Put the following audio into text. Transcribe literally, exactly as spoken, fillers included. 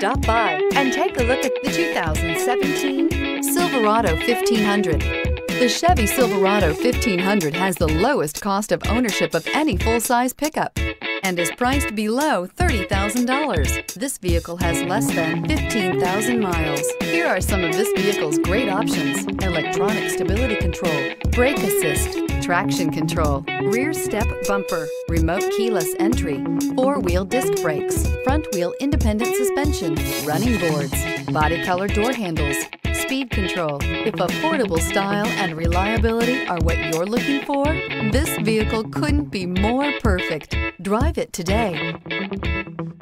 Stop by and take a look at the two thousand seventeen Silverado fifteen hundred. The Chevy Silverado fifteen hundred has the lowest cost of ownership of any full-size pickup and is priced below thirty thousand dollars. This vehicle has less than fifteen thousand miles. Here are some of this vehicle's great options: electronic stability control, brake assist, traction control, rear step bumper, remote keyless entry, four-wheel disc brakes, front-wheel independent suspension, running boards, body color door handles, speed control. If affordable style and reliability are what you're looking for, this vehicle couldn't be more perfect. Drive it today.